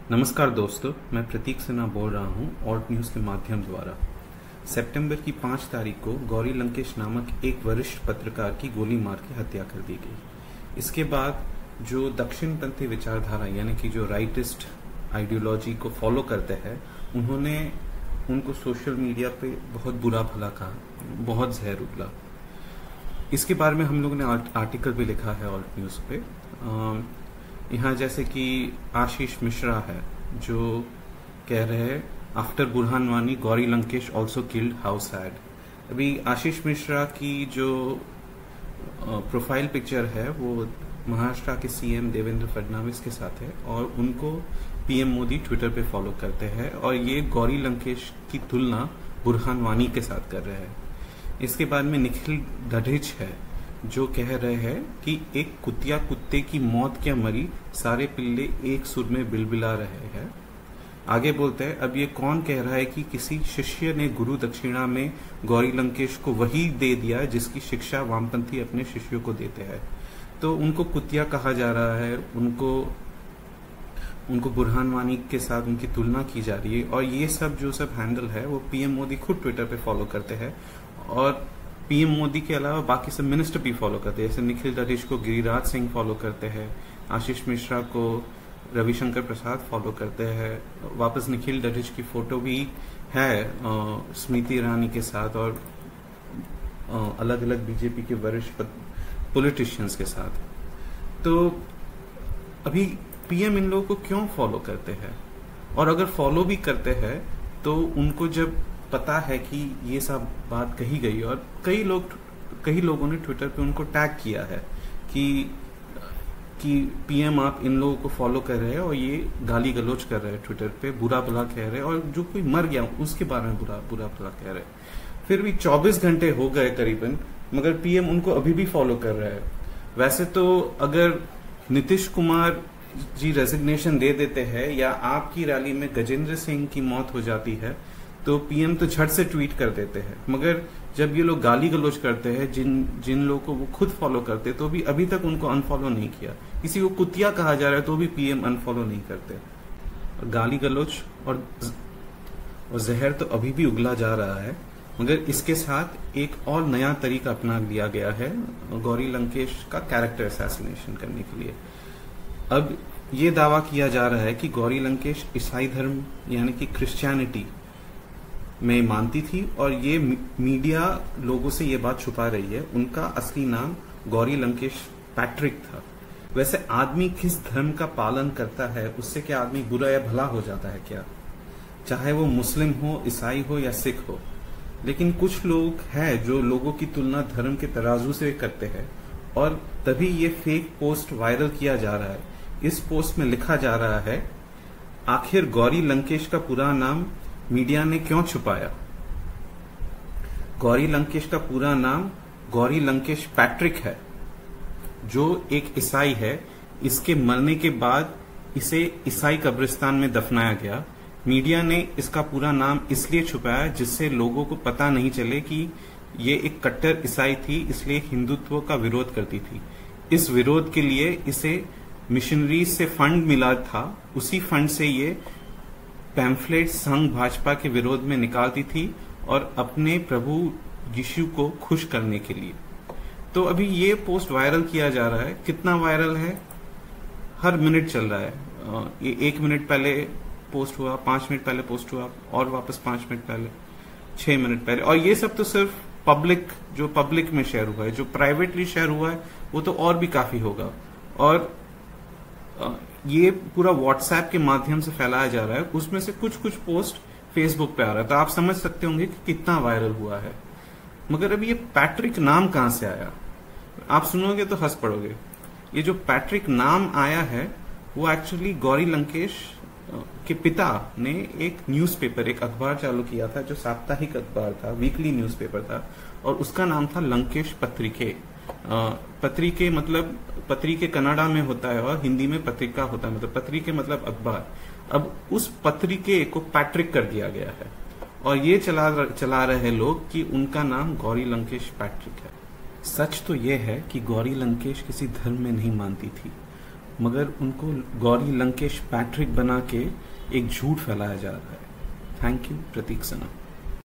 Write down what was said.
नमस्कार दोस्तों, मैं प्रतीक सिन्हा बोल रहा हूं ऑल्ट न्यूज़ के माध्यम द्वारा। सितंबर की 5 तारीख को गौरी लंकेश नामक एक वरिष्ठ पत्रकार की गोली मार के हत्या कर दी गई। इसके बाद जो दक्षिणपंथी विचारधारा यानी कि जो राइटिस्ट आइडियोलॉजी को फॉलो करते हैं, उन्होंने उनको सोशल मीडिया पे बहुत बुरा भला कहा, बहुत जहर उगला। इसके बारे में हम लोगों ने आर्टिकल भी लिखा है ऑल्ट न्यूज़ पे। यहाँ जैसे कि आशीष मिश्रा है जो कह रहे हैं, after Burhan Wani Gauri Lankesh also killed, how sad. अभी आशीष मिश्रा की जो प्रोफाइल पिक्चर है वो महाराष्ट्र के सीएम देवेंद्र फडणवीस के साथ है और उनको पीएम मोदी ट्विटर पे फॉलो करते हैं और ये गौरी लंकेश की तुलना बुरहान वानी के साथ कर रहे हैं। इसके बाद में निखिल डढ़िच है जो कह रहे हैं कि एक कुतिया कुत्ते की मौत क्या मरी, सारे पिल्ले एक सुर में बिलबिला रहे हैं। आगे बोलते हैं, अब ये कौन कह रहा है कि किसी शिष्य ने गुरु दक्षिणा में गौरी लंकेश को वही दे दिया जिसकी शिक्षा वामपंथी अपने शिष्यों को देते हैं। तो उनको कुतिया कहा जा रहा है, उनको बुरहान वानी के साथ उनकी तुलना की जा रही है। और ये सब जो सब हैंडल है वो पीएम मोदी खुद ट्विटर पे फॉलो करते हैं और पीएम मोदी के अलावा बाकी सब मिनिस्टर भी फॉलो करते हैं। जैसे निखिल डढ़िच को गिरिराज सिंह फॉलो करते हैं, आशीष मिश्रा को रविशंकर प्रसाद फॉलो करते हैं। वापस निखिल डढ़िच की फोटो भी है स्मृति ईरानी के साथ और अलग अलग बीजेपी के वरिष्ठ पॉलिटिशियंस के साथ। तो अभी पीएम इन लोगों को क्यों फॉलो करते हैं? और अगर फॉलो भी करते हैं तो उनको जब पता है कि ये सब बात कही गई और कई लोगों ने ट्विटर पे उनको टैग किया है कि पीएम आप इन लोगों को फॉलो कर रहे हैं और ये गाली गलौज कर रहे हैं, ट्विटर पे बुरा भला कह रहे हैं और जो कोई मर गया उसके बारे में बुरा भला कह रहे हैं। फिर भी 24 घंटे हो गए करीबन, मगर पीएम उनको अभी भी फॉलो कर रहे हैं। वैसे तो अगर नीतीश कुमार जी रेजिग्नेशन दे देते हैं या आपकी रैली में गजेंद्र सिंह की मौत हो जाती है तो पीएम तो झट से ट्वीट कर देते हैं। मगर जब ये लोग गाली गलौज करते हैं जिन लोगों को वो खुद फॉलो करते तो भी अभी तक उनको अनफॉलो नहीं किया। किसी को कुतिया कहा जा रहा है तो भी पीएम अनफॉलो नहीं करते। गाली गलौज और जहर तो अभी भी उगला जा रहा है, मगर इसके साथ एक और नया तरीका अपना लिया गया है गौरी लंकेश का कैरेक्टर असैसिनेशन करने के लिए। अब ये दावा किया जा रहा है कि गौरी लंकेश ईसाई धर्म यानी कि क्रिश्चियनिटी में मानती थी और ये मीडिया लोगों से ये बात छुपा रही है। उनका असली नाम गौरी लंकेश पैट्रिक था। वैसे आदमी किस धर्म का पालन करता है उससे क्या आदमी बुरा या भला हो जाता है क्या? चाहे वो मुस्लिम हो, ईसाई हो या सिख हो। लेकिन कुछ लोग हैं जो लोगों की तुलना धर्म के तराजू से करते हैं और तभी ये फेक पोस्ट वायरल किया जा रहा है। इस पोस्ट में लिखा जा रहा है, आखिर गौरी लंकेश का पूरा नाम मीडिया ने क्यों छुपाया? गौरी लंकेश का पूरा नाम गौरी लंकेश पैट्रिक है, जो एक ईसाई है। इसके मरने के बाद इसे ईसाई कब्रिस्तान में दफनाया गया। मीडिया ने इसका पूरा नाम इसलिए छुपाया जिससे लोगों को पता नहीं चले कि ये एक कट्टर ईसाई थी, इसलिए हिंदुत्व का विरोध करती थी। इस विरोध के लिए इसे मिशनरीज से फंड मिला था, उसी फंड से ये पैम्फलेट संघ भाजपा के विरोध में निकालती थी और अपने प्रभु यीशु को खुश करने के लिए। तो अभी ये पोस्ट वायरल किया जा रहा है। कितना वायरल है? हर मिनट चल रहा है। ये 1 मिनट पहले पोस्ट हुआ, 5 मिनट पहले पोस्ट हुआ और वापस 5 मिनट पहले, 6 मिनट पहले। और ये सब तो सिर्फ पब्लिक में शेयर हुआ है। जो प्राइवेटली शेयर हुआ है वो तो और भी काफी होगा। और ये पूरा व्हाट्सएप के माध्यम से फैलाया जा रहा है। उसमें से कुछ पोस्ट फेसबुक पे आ रहा है, तो आप समझ सकते होंगे कि कितना वायरल हुआ है। मगर अभी ये पैट्रिक नाम कहां से आया? आप सुनोगे तो हंस पड़ोगे। ये जो पैट्रिक नाम आया है वो एक्चुअली गौरी लंकेश के पिता ने एक न्यूज़पेपर, एक अखबार चालू किया था जो साप्ताहिक अखबार था, वीकली न्यूज़पेपर था और उसका नाम था लंकेश पत्रिके। पत्रिके मतलब पत्रिके कन्नड़ा में होता है और हिंदी में पत्रिका होता है, मतलब पत्रिके मतलब अखबार। अब उस पत्रिके को पैट्रिक कर दिया गया है और ये चला रहे लोग कि उनका नाम गौरी लंकेश पैट्रिक है। सच तो ये है कि गौरी लंकेश किसी धर्म में नहीं मानती थी मगर उनको गौरी लंकेश पैट्रिक बना के एक झूठ फैलाया जा रहा है। Thank you Prateek Sana.